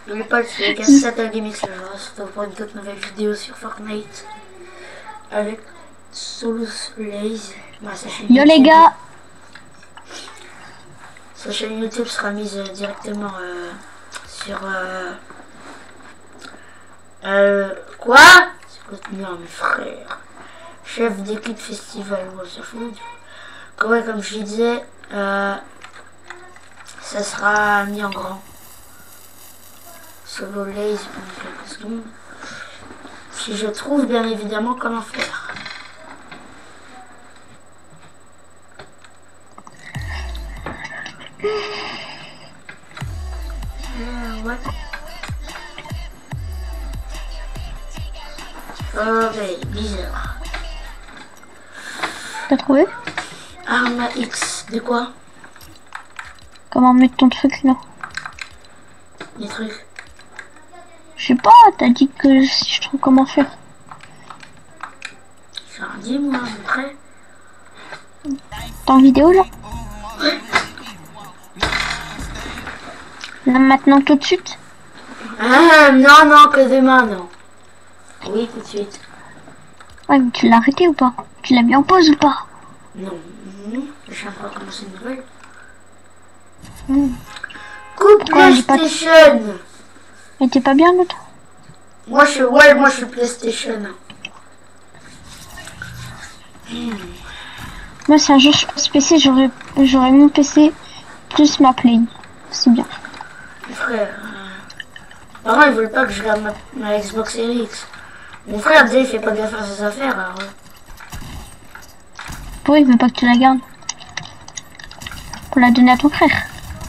N'oublie pas de suivre Cassata Gaming, je reste pour une toute nouvelle vidéo sur Fortnite avec Solus Blaze. Sa chaîne Yo YouTube, les gars. sa chaîne YouTube sera mise directement sur quoi? C'est quoi ce nom, mes frères? Chef d'équipe festival, on s'en fout. Ouais, comme je disais, ça sera mis en grand. Solo Laze pendant quelques secondes. Si je trouve bien évidemment comment faire. Ouais. Oh, mais bizarre. T'as trouvé? Arma X, de quoi? Comment mettre ton truc là? Les trucs. Je sais pas, t'as dit que si je trouve comment faire. J'ai rien dit moi, après. T'es en vidéo là? Là maintenant tout de suite? Ah non, non, que demain, non. Oui, tout de suite. Ouais, mais tu l'as arrêté ou pas? Tu l'as mis en pause ou pas? Non, je viens pas commencer une nouvelle. Coupe Pourquoi j'ai pas- PlayStation. Elle était pas bien l'autre? Moi je suis PlayStation. Moi si un jour je passe PC, j'aurais mon PC plus ma Play. C'est bien. Mon frère, par contre ils veulent pas que je garde ma Xbox Series X. Mon frère déjà il fait pas gaffe à ses affaires alors. Pourquoi il veut pas que tu la gardes? Pour la donner à ton frère.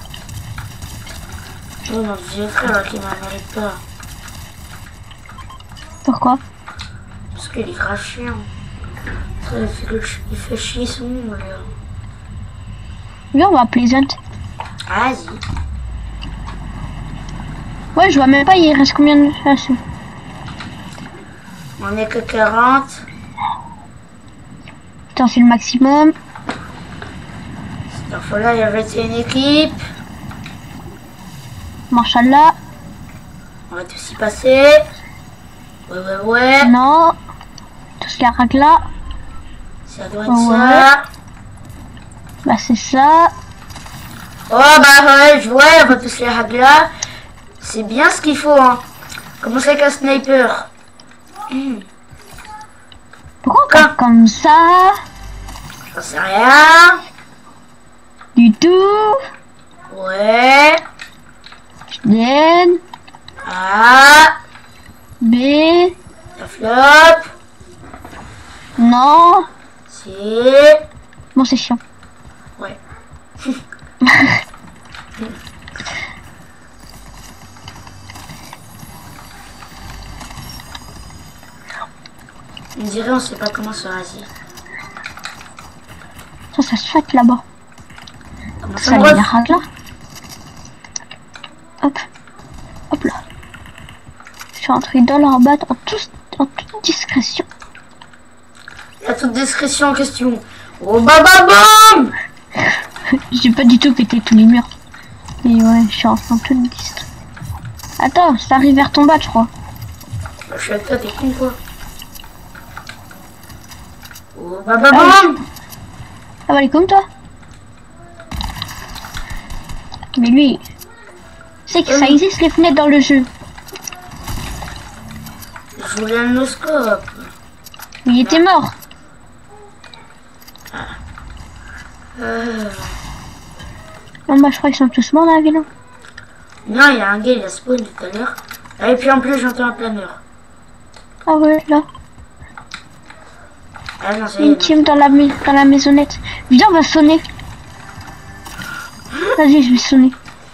Oh mon vieux frère là, qui m'arrête pas. Pourquoi? Parce qu'il est grave chiant. Il fait chier son monde là. Viens, on va à Pleasant. Vas-y. Ouais, je vois même pas, il reste combien de... Ah, c'est- On est que 40. Putain, c'est le maximum. Cette fois-là, il y avait une équipe. Marshall On va tous y passer. Ouais. non. Tout ce qu'il y a rack là. Ça doit être Ouais. ça. Bah c'est ça. Oh bah ouais, je vois, on va tous les ragler là. C'est bien ce qu'il faut, hein. Commencer avec un sniper. Pourquoi on tape comme ça? J'en sais rien. Du tout. Ouais. N. A. B. La flop. Non. C. Bon c'est chiant. Ouais. On dirait on sait pas comment se raser. Ça se fait là-bas. Comment Ça se les rack là. Hop. Hop là. Je suis entré dans leur batte en toute discrétion. Il y a toute discrétion en question. Oh bam. J'ai pas du tout pété tous les murs. Et ouais, je suis en toute distrait. Attends, ça arrive vers ton bas, je crois. Bah, je suis avec toi, t'es con quoi. Oh bam. Ah bah, il est comme toi. Mais lui, c'est que ça existe les fenêtres dans le jeu. Je voulais un noscope. Mais il était mort. Non, bah je crois qu'ils sont tous morts dans la ville. Hein. Non, il y a un gars, il a spawn tout à l'heure. Et puis en plus, j'entends un planeur. Ah ouais, là. Ah non, ça y Une est. team dans la maisonnette. Viens, on va sonner. Vas-y, je vais sonner.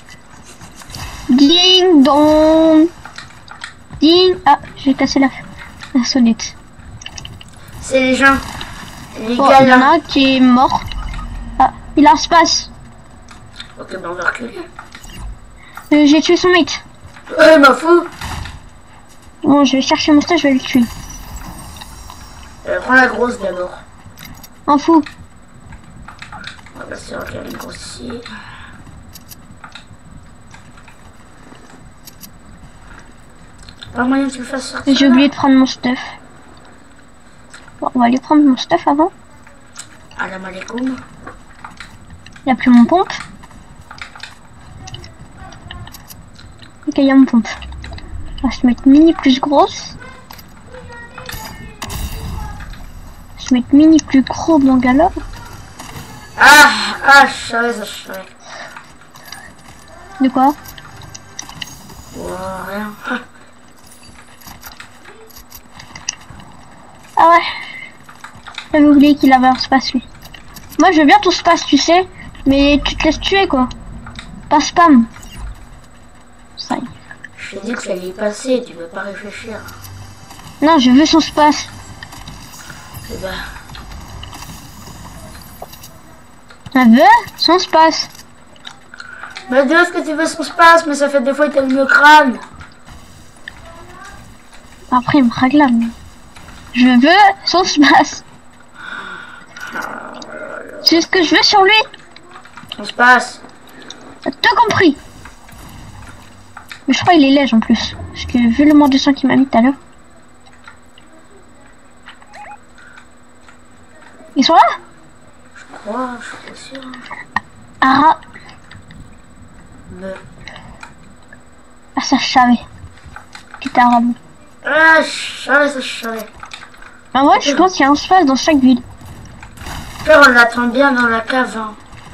Ding dong. Ding. Ah, j'ai cassé la sonnette. C'est les gens. Les Bon, gars il y en a là. un qui est mort. Ah, il a un space. Ok, bah on va reculer. J'ai tué son mate. Ouais, m'en fous. Bon, je vais chercher mon stage, je vais le tuer. Prends la grosse d'abord. Un fou. On va passer en une grosse ici. Pas moyen que tu le fasses sortir. J'ai oublié de prendre mon stuff. Bon, on va aller prendre mon stuff avant. Salam alaikum. Il n'y a plus mon pompe. Ok, il y a mon pompe. On va se mettre mini plus grosse. On va se mettre mini plus gros bangalore. Ah, je savais ça, je savais. De quoi? Oh, rien. Ah ouais. J'avais oublié qu'il avait un space lui. Moi je veux bien ton space, tu sais. Mais tu te laisses tuer quoi. Pas spam. Ça y est. Je t'ai dit que ça allait y passer, tu veux pas réfléchir. Non, je veux son space. Eh ben, Elle veut son space. mais Dieu, ce que tu veux son space, mais ça fait des fois il t'allume le crâne. Après il me réclame. Je veux son space. C'est ce que je veux sur lui. Son space. T'as tout compris. Mais je crois qu'il est léger en plus. Parce que vu le monde de sang qu'il m'a mis tout à l'heure. Ils sont là? Je crois, je suis pas sûr. Ah, Mais... ah ça je savais. Qu'il était arabe. Ah, je savais ça, je savais. En vrai, je pense qu'il y a un space dans chaque ville. Là, on l'attend bien dans la cave. Hein.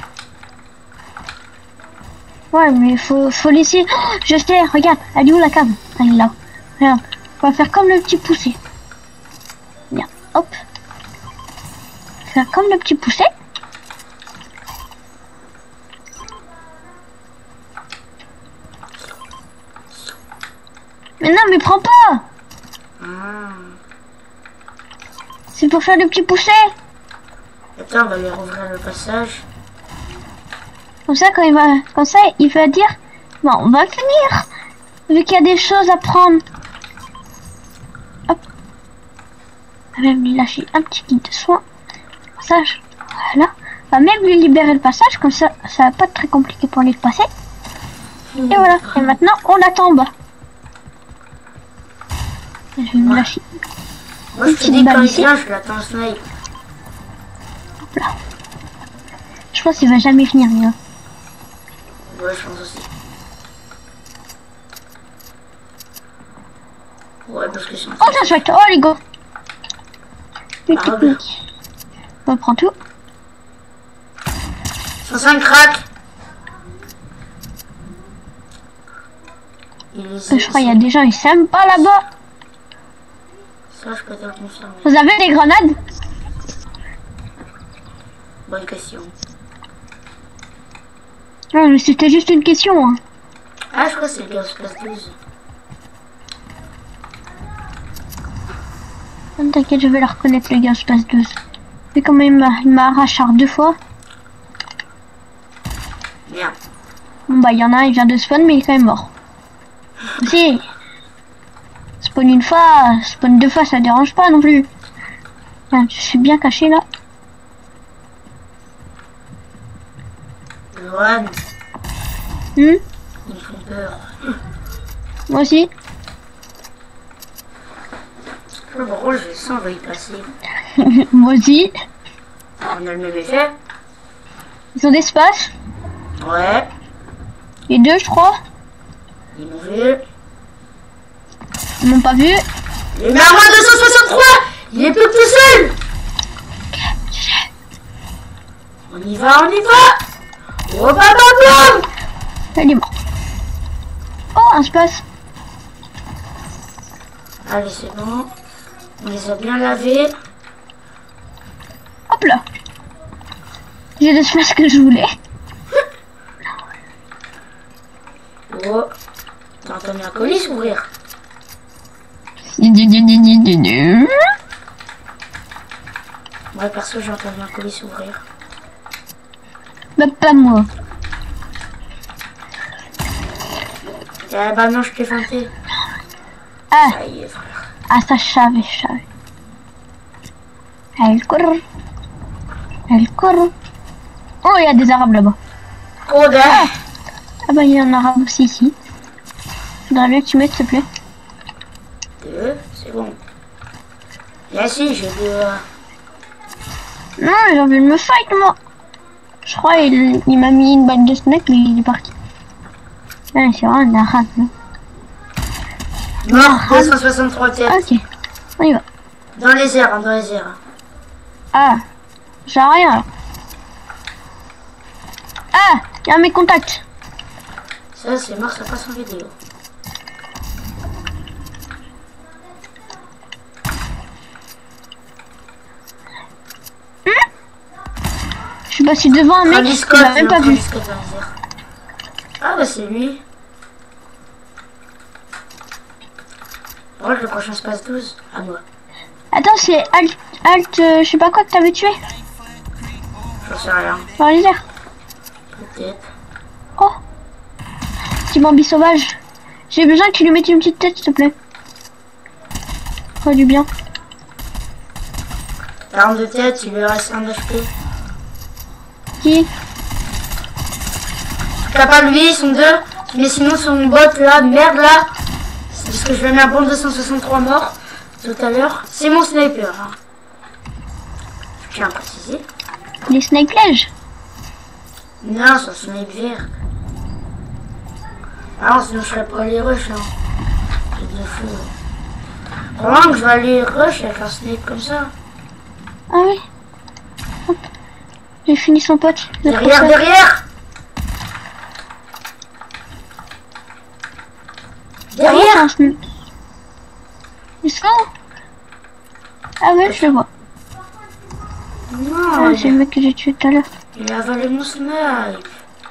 Ouais, mais faut laisser. Oh, je sais, regarde, elle est où la cave? Elle est là. Regarde, on va faire comme le petit poussé. Bien, hop. Faire comme le petit poussé. Mais non, mais prends pas. Ah. C'est pour faire le petit poussé. Attends, on va lui rouvrir le passage. Comme ça, il va dire, bon, on va finir. Vu qu'il y a des choses à prendre. Hop. On va même lui lâcher un petit kit de soin. Passage. Voilà. On va même lui libérer le passage, comme ça, ça va pas être très compliqué pour lui de passer. Et voilà. Et maintenant, on l'attend en bas. Je vais lui lâcher. Moi, je te dis quand il vient, je l'attends snipe. Hop là. Je pense qu'il va jamais finir, lui. Hein. Ouais, je pense aussi. Ouais, parce que c'est... Oh, ça chouette. Oh, les gars. Les techniques. On prend tout. 105 crack. Je crois qu'il y a des gens, ils s'aiment pas là-bas. Ça, je peux te le confirmer. Vous avez des grenades? Bonne question. Non, mais c'était juste une question. Hein. Ah, je crois que c'est le gaz place 12. Non, t'inquiète, je vais le reconnaître, le gars, je passe 12. Mais quand même, il m'a arraché 2 fois. Merde. Bon, bah, il y en a un, il vient de spawn, mais il est quand même mort. Si. Spawn une fois, spawn 2 fois, ça dérange pas non plus. Enfin, je suis bien caché là. Loan, Hmm, ils me font peur. moi aussi. Le rôle, je sens, on va y passer. Moi aussi. On a le même effet. Ils ont des espaces. Ouais. Les deux, je crois. Ils m'ont vu. Ils m'ont pas vu. Il est à moins 263. Il est plus que tout seul. On y va, on y va. Oh, bam. Elle est morte. Oh, un espace. Allez, c'est bon. On les a bien lavés. Hop là. J'ai l'espace que je voulais. Oh. T'as entendu un colis s'ouvrir? Moi, perso, j'ai entendu un colis s'ouvrir. Bah, pas moi. Eh bah non, je t'ai feinté. Ah, Ça y est, frère. ah, ça, je savais. Elle court. Elle court. Oh, il y a des arabes là-bas. Code. Ah bah, il y a un arabe aussi ici. Faudrait bien que tu mettes, s'il te plaît. c'est bon. Là si, j'ai deux... Non, j'ai envie de me fight, moi. Je crois il m'a mis une balle de snake, mais il est parti. Ouais, c'est vraiment une arabe, là. Mort, 263 têtes. Ok, on y va. Dans les airs, hein, dans les airs. Ah, j'ai rien. Ah, il y a mes contacts. Ça, c'est mort, ça passe en vidéo. Je suis passé devant un mec Travis qui Scott, m'a même pas vu. Travis Scott dans les airs. Ah bah c'est lui. Ouais, le prochain se passe 12. À moi. Attends, c'est Alt, je sais pas quoi que t'avais tué. J'en sais rien. Dans les airs. Peut-être. Oh, petit Bambi sauvage. J'ai besoin que tu lui mettes une petite tête, s'il te plaît. Oh, du bien. 42 têtes, il lui reste un HP. Qui? T'as pas lui, ils sont deux. Mais sinon son bot là, merde là. C'est parce que je vais mettre un bon 263 morts tout à l'heure. C'est mon sniper. Hein. Je tiens à préciser. Les snake plage. Non, c'est un sniper. Ah non, sinon je serais pas les rush là. C'est de fou. Vraiment que je vais aller rush avec un snipe comme ça. Ah oui. Hop. J'ai fini son pote. Derrière, derrière. Derrière. Ils sont où? Ah ouais, je le vois. Non, Ah, c'est le mec que j'ai tué tout à l'heure. il a avalé mon snipe.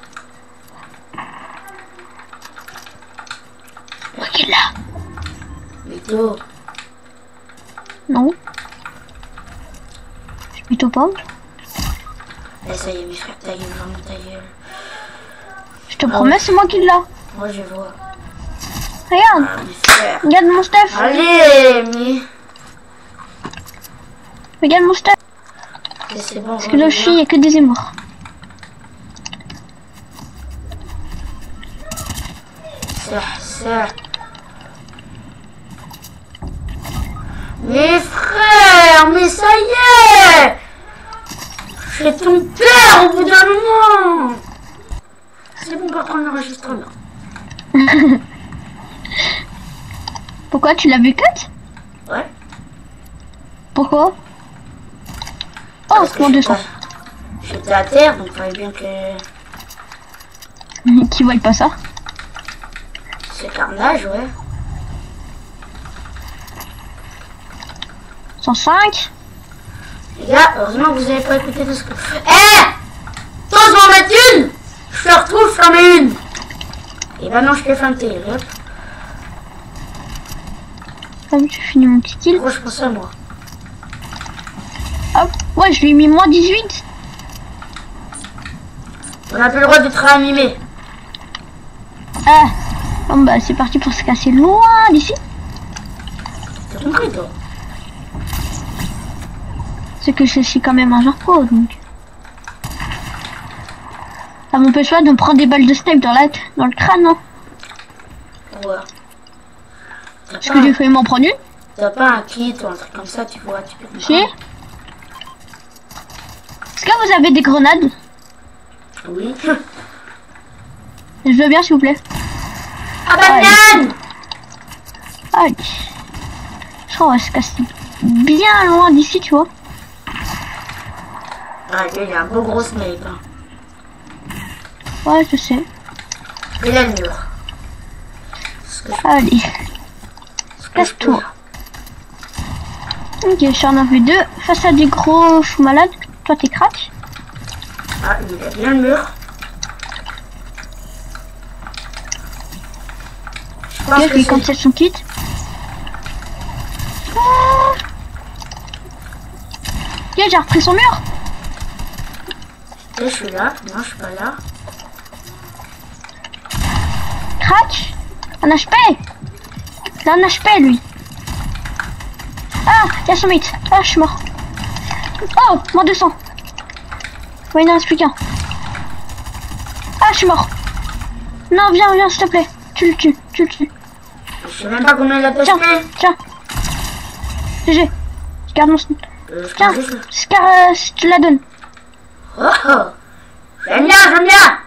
Ok, là. Mytho. Non. Je suis plutôt pas. Eh, ça y est, mes frères, ta gueule, vraiment ta gueule. Je te promets, c'est moi qui l'a. Moi, je vois. Regarde. Ah, mes frères. Regarde mon stuff. Allez, mais... Regarde mon stuff. Et c'est bon, Parce que là, il n'y a que des émorts. Ça. Mes frères, mais ça y est. Je fais ton père au bout d'un moment. C'est bon, on va prendre l'enregistrement. Pourquoi tu l'as vu cut? Ouais. Pourquoi? Oh, Parce que mon 200. J'étais à terre, donc il fallait bien que... Qui voit pas ça? C'est carnage, ouais. 105. Les gars, heureusement que vous avez pas écouté tout ce que... Eh, toi, je vais en mettre une. Je te retrouve, je t'en mets une. Et maintenant, je t'ai feinté, hop. Ah oui, j'ai fini mon petit kill. Gros, je pense à moi. Hop. Ouais, je lui ai mis moins 18. On n'a plus le droit d'être réanimé. Ah. Bon bah, c'est parti pour se casser loin d'ici. T'as compris, toi? C'est que je suis quand même un genre pro, donc. Ça m'empêche pas de me prendre des balles de snipe dans le crâne, non? Ouais. Parce que j'ai failli m'en prendre une. T'as pas un kit ou un truc comme ça, tu vois, tu peux... Si. Est-ce que vous avez des grenades? Oui. Je veux bien, s'il vous plaît. Ah, banane. Allez. Je crois qu'on va se casser bien loin d'ici, tu vois. Ah, lui, il a un beau gros snipe. Hein. Ouais, je sais. Et là, le mur. Allez. Casse-toi. Ok, je suis en 1v2 face à des gros fous malades. Toi, t'es crack. Ah, il a bien le mur. Je pense Ok, que je cancel son kit. Ok, j'ai repris son mur. je suis là. Non, je suis pas là. Crack. Un HP. Il a un HP, lui. Ah, il y a son mate. Ah, je suis mort. Oh, moins 200. Ouais, il n'en reste plus qu'un. Ah, je suis mort. Non, viens, s'il te plaît. Tu le tues. Je sais même pas combien il a Tiens, testé. tiens. GG. Je garde mon... Je Tiens, prends juste... Scar, je te la donne. Oh, oh. J'aime bien, j'aime bien.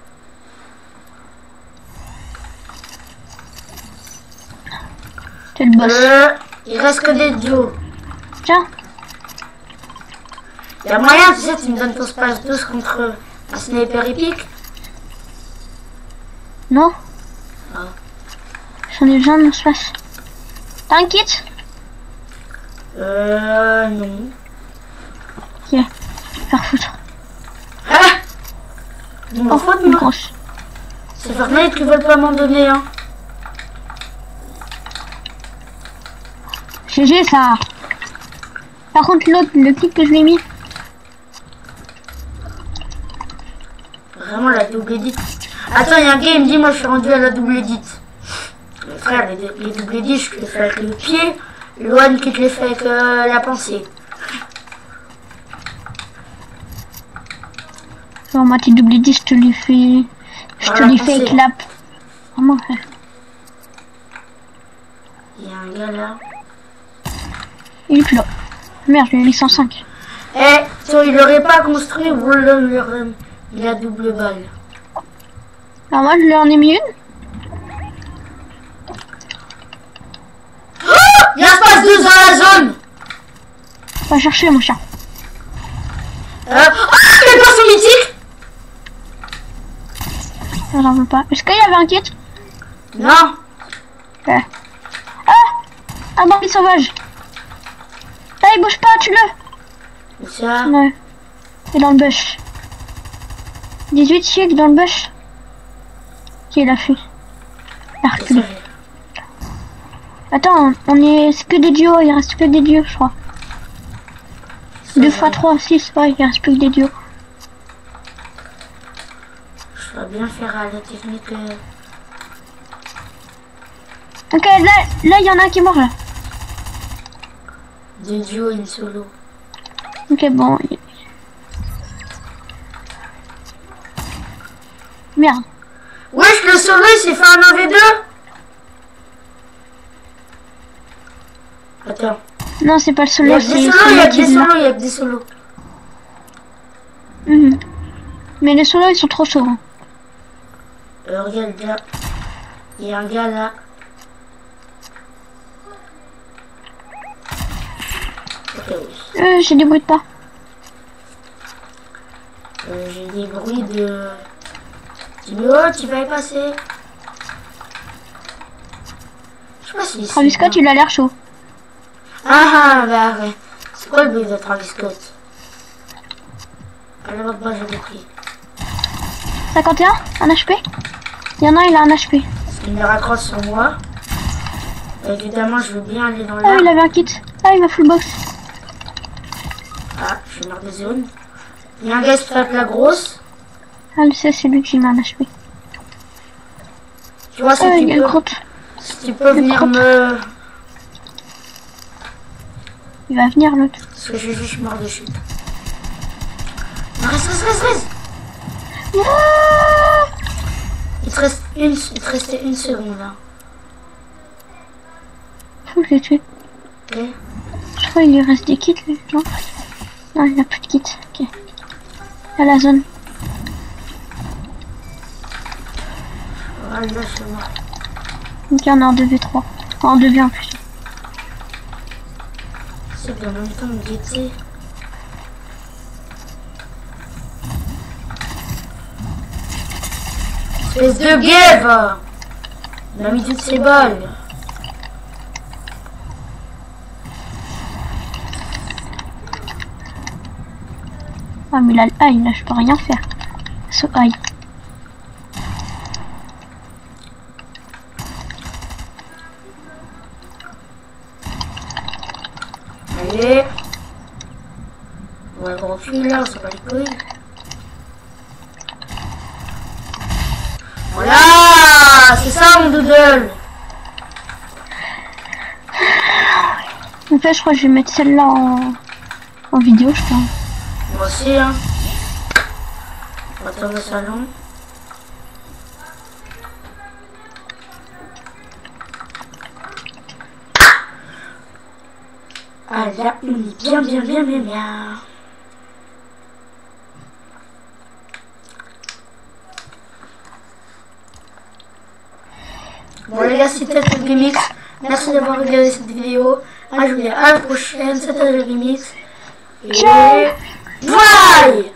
T'es le boss. Il reste que des duos. Tiens. Il y a moyen, tu sais, tu me donnes ton space 12 contre un sniper épique. Non. Ah. J'en ai besoin de mon space. T'as un kit? Non. Ok. Faire foutre. Ah! Je m'en fous de Une moi. grosse. C'est Fortnite qui veulent pas m'en donner, hein. GG ça. Par contre l'autre, le kit que je lui ai mis. Vraiment la double edit. Attends, il y a un gars, il me dit, moi je suis rendu à la double edit. Mais frère, les double edit, je les fais avec le pied. Loan qui te les fait avec la pensée. Non, moi, tu double 10, je te les fais. Je te les fais avec la. Vraiment, frère. Il y a un gars là. Il est plus là. Merde, je lui ai mis 105. Eh, si il l'aurait pas construit, vous il aurait mis la double balle. Alors, moi, je lui en ai mis une. Il y a un space 2 dans la zone. Va chercher, mon chat. Les poissons mythiques. J'en veux pas. Est-ce qu'il y avait un kit? Non. Ouais. Ah! Un bandit sauvage. Là, il bouge pas, tue-le. Ça. Ouais. Il est dans le bush. 18 chics dans le bush. Qui il a fait? Il a reculé. Attends, on est... C'est que des duos, il reste que des duos, je crois. 2 x 3, 6, ouais, il reste plus que des duos. Je vais bien faire la technique. Ok, là, il y en a un qui est mort, là. De duo et une solo. Ok, bon. Merde. Wesh, le solo, il s'est fait un 1v2. Attends. Non, c'est pas le Il y solo, a c'est des solos, il y a celui des qui est là. solos, il y a des solos. Mais les solos, ils sont trop chauds. Hein. Regarde là. Il y a un gars là. Ok, oui. J'ai des bruits de pas. J'ai des bruits de... Oh, tu vas y passer. Je sais pas si... Travis Scott, il a l'air chaud. Ah, bah ouais. C'est quoi le but de Travis Scott? Alors, bah, j'ai pris. 51, un HP. Il y en a un, il a un HP. Il me raccroche sur moi. Évidemment, je veux bien aller dans Ah, l'air. il avait un kit. Ah, il va full box. Ah, je meurs des zones. Il y a un gars qui fait la grosse. Ah, c'est lui qui m'a un HP. Tu vois, si Ah, tu il y a une peux, crotte. si tu peux venir crotte. me... Il va venir, l'autre. Parce que j'ai juste mort de chute. Non, reste. Ah, Il te restait une seconde là. je l'ai tué. Ok. Je crois qu'il lui reste des kits, lui. Non, non, il n'a plus de kits. Ok. À la zone. Voilà, là, je suis mort. Donc, il y en a en 2v3. En 2v en plus. C'est bien en même temps de guetter. Espèce de guêpe! Il a mis toutes ses balles. Ah, mais là, aïe, là, je peux rien faire. So, aïe. Allez. On va le reculer là, on s'en bat les couilles. Voilà! C'est ça mon doodle! En fait, je crois que je vais mettre celle-là en vidéo, je crois. Moi aussi, hein. On va tourner au salon. Ah là, on est bien, bien, bien, bien, bien. Bon les gars, c'était le Gimix. Merci d'avoir regardé cette vidéo. Moi je vous dis à la prochaine. C'était le Gimix. Et bye.